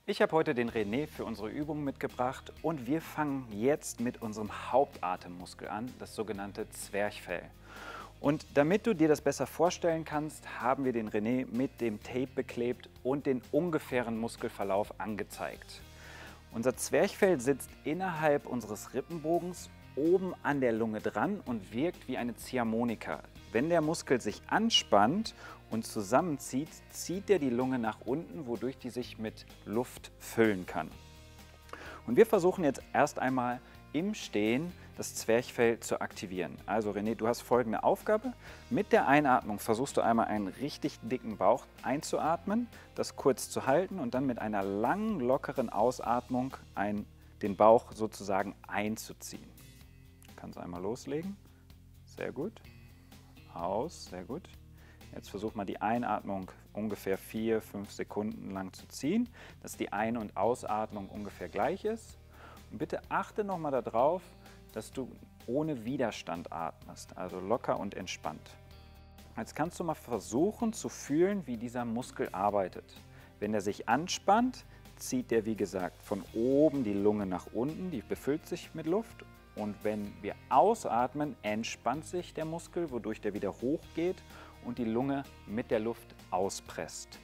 Ich habe heute den René für unsere Übung mitgebracht und wir fangen jetzt mit unserem Hauptatemmuskel an, das sogenannte Zwerchfell. Und damit du dir das besser vorstellen kannst, haben wir den René mit dem Tape beklebt und den ungefähren Muskelverlauf angezeigt. Unser Zwerchfell sitzt innerhalb unseres Rippenbogens oben an der Lunge dran und wirkt wie eine Ziehharmonika. Wenn der Muskel sich anspannt und zusammenzieht, zieht er die Lunge nach unten, wodurch die sich mit Luft füllen kann. Und wir versuchen jetzt erst einmal im Stehen das Zwerchfell zu aktivieren. Also René, du hast folgende Aufgabe. Mit der Einatmung versuchst du einmal einen richtig dicken Bauch einzuatmen, das kurz zu halten und dann mit einer langen, lockeren Ausatmung den Bauch sozusagen einzuziehen. Kannst einmal loslegen. Sehr gut. Aus, sehr gut. Jetzt versuch mal die Einatmung ungefähr 4-5 Sekunden lang zu ziehen, dass die Ein- und Ausatmung ungefähr gleich ist. Und bitte achte nochmal darauf, dass du ohne Widerstand atmest, also locker und entspannt. Jetzt kannst du mal versuchen zu fühlen, wie dieser Muskel arbeitet. Wenn er sich anspannt, zieht er wie gesagt von oben die Lunge nach unten, die befüllt sich mit Luft. Und wenn wir ausatmen, entspannt sich der Muskel, wodurch der wieder hochgeht und die Lunge mit der Luft auspresst.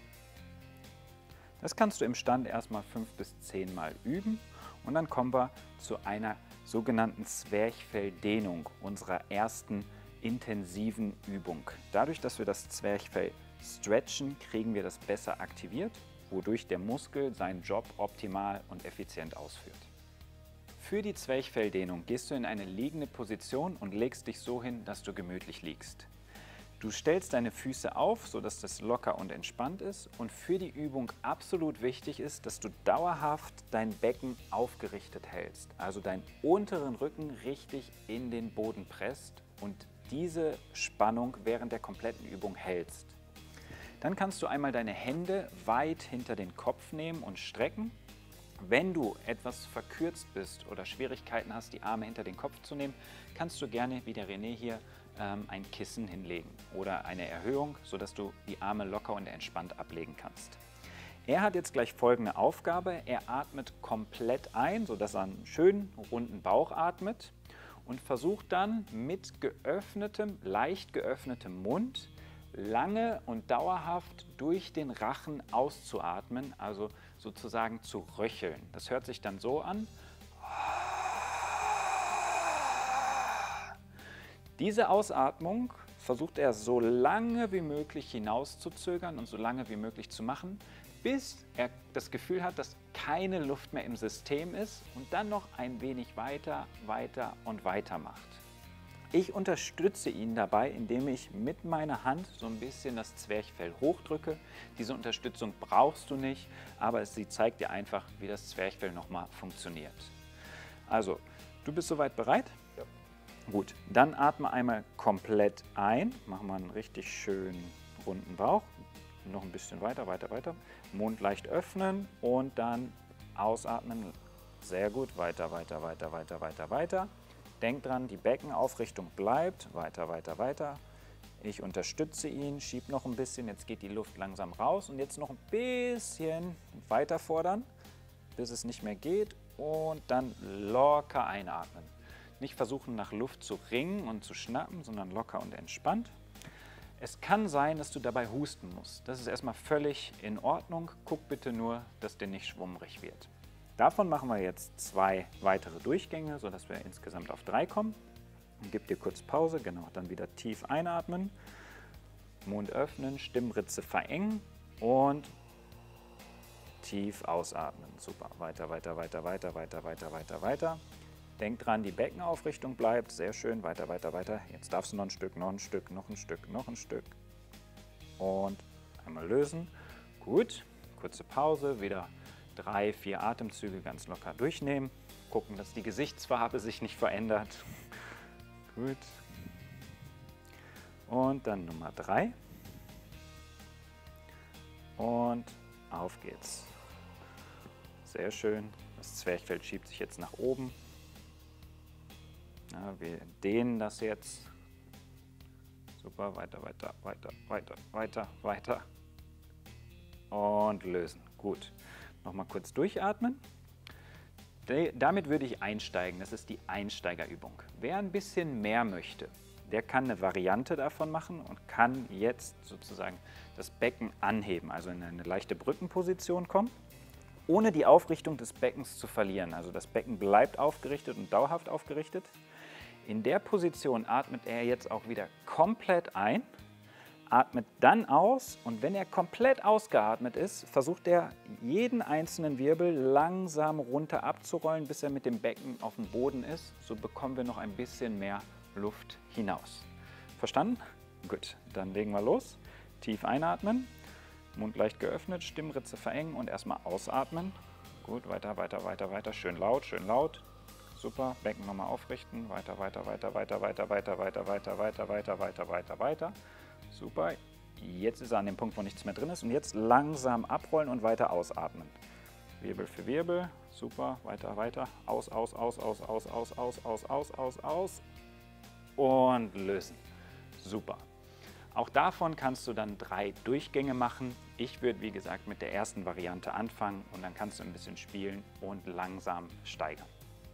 Das kannst du im Stand erstmal 5 bis 10 Mal üben und dann kommen wir zu einer sogenannten Zwerchfelldehnung, unserer ersten intensiven Übung. Dadurch, dass wir das Zwerchfell stretchen, kriegen wir das besser aktiviert, wodurch der Muskel seinen Job optimal und effizient ausführt. Für die Zwerchfelldehnung gehst du in eine liegende Position und legst dich so hin, dass du gemütlich liegst. Du stellst deine Füße auf, sodass das locker und entspannt ist, und für die Übung absolut wichtig ist, dass du dauerhaft dein Becken aufgerichtet hältst, also deinen unteren Rücken richtig in den Boden presst und diese Spannung während der kompletten Übung hältst. Dann kannst du einmal deine Hände weit hinter den Kopf nehmen und strecken. Wenn du etwas verkürzt bist oder Schwierigkeiten hast, die Arme hinter den Kopf zu nehmen, kannst du gerne, wie der René hier, ein Kissen hinlegen oder eine Erhöhung, sodass du die Arme locker und entspannt ablegen kannst. Er hat jetzt gleich folgende Aufgabe. Er atmet komplett ein, sodass er einen schönen runden Bauch atmet und versucht dann mit leicht geöffnetem Mund lange und dauerhaft durch den Rachen auszuatmen, also sozusagen zu röcheln. Das hört sich dann so an. Diese Ausatmung versucht er so lange wie möglich hinauszuzögern und so lange wie möglich zu machen, bis er das Gefühl hat, dass keine Luft mehr im System ist und dann noch ein wenig weiter, weiter und weiter macht. Ich unterstütze ihn dabei, indem ich mit meiner Hand so ein bisschen das Zwerchfell hochdrücke. Diese Unterstützung brauchst du nicht, aber sie zeigt dir einfach, wie das Zwerchfell nochmal funktioniert. Also, du bist soweit bereit? Ja. Gut, dann atme einmal komplett ein. Mach mal einen richtig schönen runden Bauch. Noch ein bisschen weiter, weiter, weiter. Mund leicht öffnen und dann ausatmen. Sehr gut, weiter, weiter, weiter, weiter, weiter, weiter. Denk dran, die Beckenaufrichtung bleibt. Weiter, weiter, weiter. Ich unterstütze ihn, schieb noch ein bisschen. Jetzt geht die Luft langsam raus und jetzt noch ein bisschen weiter fordern, bis es nicht mehr geht. Und dann locker einatmen. Nicht versuchen, nach Luft zu ringen und zu schnappen, sondern locker und entspannt. Es kann sein, dass du dabei husten musst. Das ist erstmal völlig in Ordnung. Guck bitte nur, dass dir nicht schwummrig wird. Davon machen wir jetzt 2 weitere Durchgänge, sodass wir insgesamt auf 3 kommen. Gib dir kurz Pause, genau, dann wieder tief einatmen, Mund öffnen, Stimmritze verengen und tief ausatmen. Super, weiter, weiter, weiter, weiter, weiter, weiter, weiter, weiter. Denk dran, die Beckenaufrichtung bleibt, sehr schön, weiter, weiter, weiter. Jetzt darfst du noch ein Stück, noch ein Stück, noch ein Stück, noch ein Stück. Und einmal lösen. Gut, kurze Pause, wieder 3, 4 Atemzüge ganz locker durchnehmen. Gucken, dass die Gesichtsfarbe sich nicht verändert. Gut. Und dann Nummer 3. Und auf geht's. Sehr schön. Das Zwerchfell schiebt sich jetzt nach oben. Ja, wir dehnen das jetzt. Super, weiter, weiter, weiter, weiter, weiter, weiter. Und lösen. Gut. Nochmal kurz durchatmen. Damit würde ich einsteigen. Das ist die Einsteigerübung. Wer ein bisschen mehr möchte, der kann eine Variante davon machen und kann jetzt sozusagen das Becken anheben, also in eine leichte Brückenposition kommen, ohne die Aufrichtung des Beckens zu verlieren. Also das Becken bleibt aufgerichtet und dauerhaft aufgerichtet. In der Position atmet er jetzt auch wieder komplett ein, atmet dann aus und wenn er komplett ausgeatmet ist, versucht er jeden einzelnen Wirbel langsam runter abzurollen, bis er mit dem Becken auf dem Boden ist. So bekommen wir noch ein bisschen mehr Luft hinaus. Verstanden? Gut, dann legen wir los. Tief einatmen, Mund leicht geöffnet, Stimmritze verengen und erstmal ausatmen. Gut, weiter, weiter, weiter, weiter. Schön laut, schön laut. Super, Becken nochmal aufrichten. Weiter, weiter, weiter, weiter, weiter, weiter, weiter, weiter, weiter, weiter, weiter, weiter, weiter. Super, jetzt ist er an dem Punkt, wo nichts mehr drin ist. Und jetzt langsam abrollen und weiter ausatmen. Wirbel für Wirbel. Super, weiter, weiter. Aus, aus, aus, aus, aus, aus, aus, aus, aus, aus, aus. Und lösen. Super. Auch davon kannst du dann 3 Durchgänge machen. Ich würde, wie gesagt, mit der ersten Variante anfangen und dann kannst du ein bisschen spielen und langsam steigern.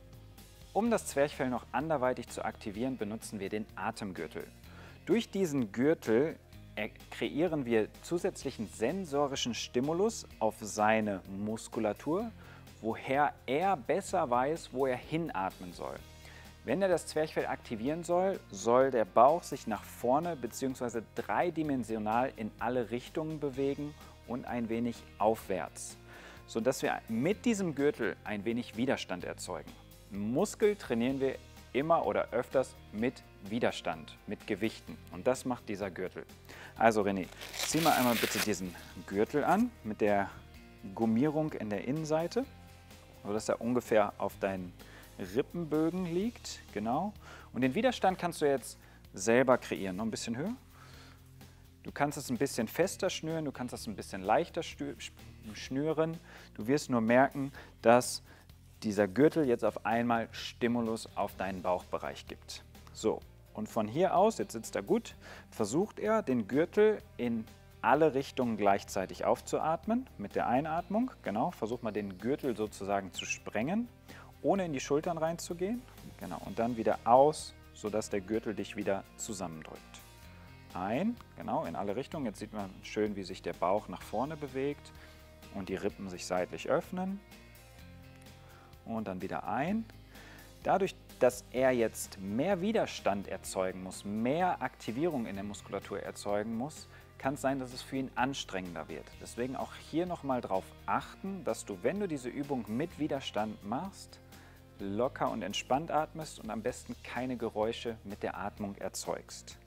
Um das Zwerchfell noch anderweitig zu aktivieren, benutzen wir den Atemgürtel. Durch diesen Gürtel kreieren wir zusätzlichen sensorischen Stimulus auf seine Muskulatur, woher er besser weiß, wo er hinatmen soll. Wenn er das Zwerchfell aktivieren soll, soll der Bauch sich nach vorne bzw. dreidimensional in alle Richtungen bewegen und ein wenig aufwärts, sodass wir mit diesem Gürtel ein wenig Widerstand erzeugen. Muskel trainieren wir immer oder öfters mit Widerstand, mit Gewichten und das macht dieser Gürtel. Also René, zieh mal einmal bitte diesen Gürtel an mit der Gummierung in der Innenseite, sodass er ungefähr auf deinen Rippenbögen liegt, genau. Und den Widerstand kannst du jetzt selber kreieren, noch ein bisschen höher. Du kannst es ein bisschen fester schnüren, du kannst es ein bisschen leichter schnüren. Du wirst nur merken, dass dieser Gürtel jetzt auf einmal Stimulus auf deinen Bauchbereich gibt. So, und von hier aus, jetzt sitzt er gut, versucht er, den Gürtel in alle Richtungen gleichzeitig aufzuatmen mit der Einatmung. Genau, versuch mal den Gürtel sozusagen zu sprengen, ohne in die Schultern reinzugehen. Genau, und dann wieder aus, sodass der Gürtel dich wieder zusammendrückt. Ein, genau, in alle Richtungen. Jetzt sieht man schön, wie sich der Bauch nach vorne bewegt und die Rippen sich seitlich öffnen. Und dann wieder ein. Dadurch, dass er jetzt mehr Widerstand erzeugen muss, mehr Aktivierung in der Muskulatur erzeugen muss, kann es sein, dass es für ihn anstrengender wird. Deswegen auch hier nochmal darauf achten, dass du, wenn du diese Übung mit Widerstand machst, locker und entspannt atmest und am besten keine Geräusche mit der Atmung erzeugst.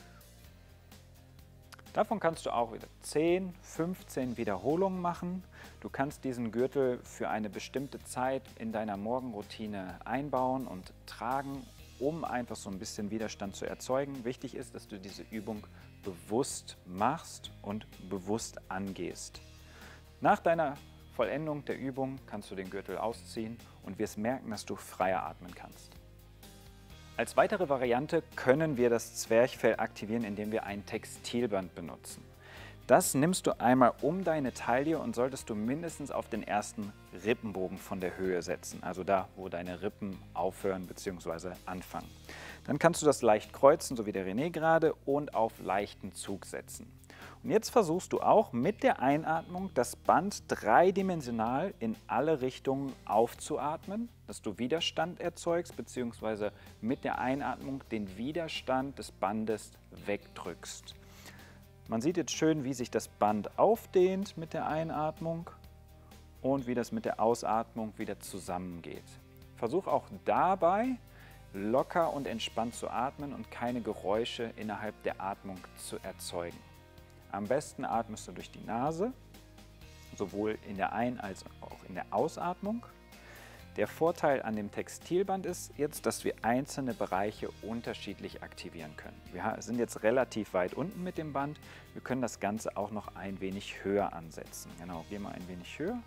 Davon kannst du auch wieder 10, 15 Wiederholungen machen. Du kannst diesen Gürtel für eine bestimmte Zeit in deiner Morgenroutine einbauen und tragen, um einfach so ein bisschen Widerstand zu erzeugen. Wichtig ist, dass du diese Übung bewusst machst und bewusst angehst. Nach deiner Vollendung der Übung kannst du den Gürtel ausziehen und wirst merken, dass du freier atmen kannst. Als weitere Variante können wir das Zwerchfell aktivieren, indem wir ein Textilband benutzen. Das nimmst du einmal um deine Taille und solltest du mindestens auf den ersten Rippenbogen von der Höhe setzen, also da, wo deine Rippen aufhören bzw. anfangen. Dann kannst du das leicht kreuzen, so wie der René gerade, und auf leichten Zug setzen. Und jetzt versuchst du auch mit der Einatmung das Band dreidimensional in alle Richtungen aufzuatmen, dass du Widerstand erzeugst bzw. mit der Einatmung den Widerstand des Bandes wegdrückst. Man sieht jetzt schön, wie sich das Band aufdehnt mit der Einatmung und wie das mit der Ausatmung wieder zusammengeht. Versuch auch dabei locker und entspannt zu atmen und keine Geräusche innerhalb der Atmung zu erzeugen. Am besten atmest du durch die Nase, sowohl in der Ein- als auch in der Ausatmung. Der Vorteil an dem Textilband ist jetzt, dass wir einzelne Bereiche unterschiedlich aktivieren können. Wir sind jetzt relativ weit unten mit dem Band. Wir können das Ganze auch noch ein wenig höher ansetzen. Genau, gehen wir ein wenig höher.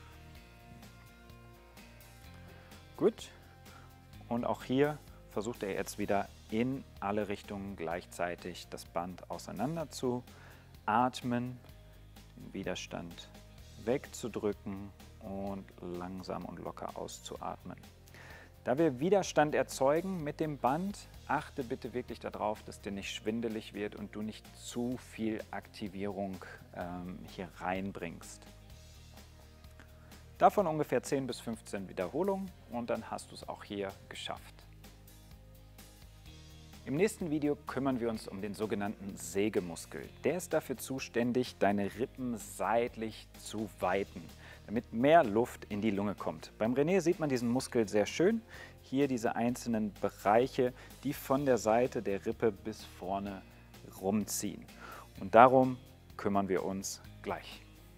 Gut. Und auch hier versucht er jetzt wieder in alle Richtungen gleichzeitig das Band auseinander zu atmen, den Widerstand wegzudrücken und langsam und locker auszuatmen. Da wir Widerstand erzeugen mit dem Band, achte bitte wirklich darauf, dass dir nicht schwindelig wird und du nicht zu viel Aktivierung hier reinbringst. Davon ungefähr 10 bis 15 Wiederholungen und dann hast du es auch hier geschafft. Im nächsten Video kümmern wir uns um den sogenannten Sägemuskel. Der ist dafür zuständig, deine Rippen seitlich zu weiten, damit mehr Luft in die Lunge kommt. Beim René sieht man diesen Muskel sehr schön. Hier diese einzelnen Bereiche, die von der Seite der Rippe bis vorne rumziehen. Und darum kümmern wir uns gleich.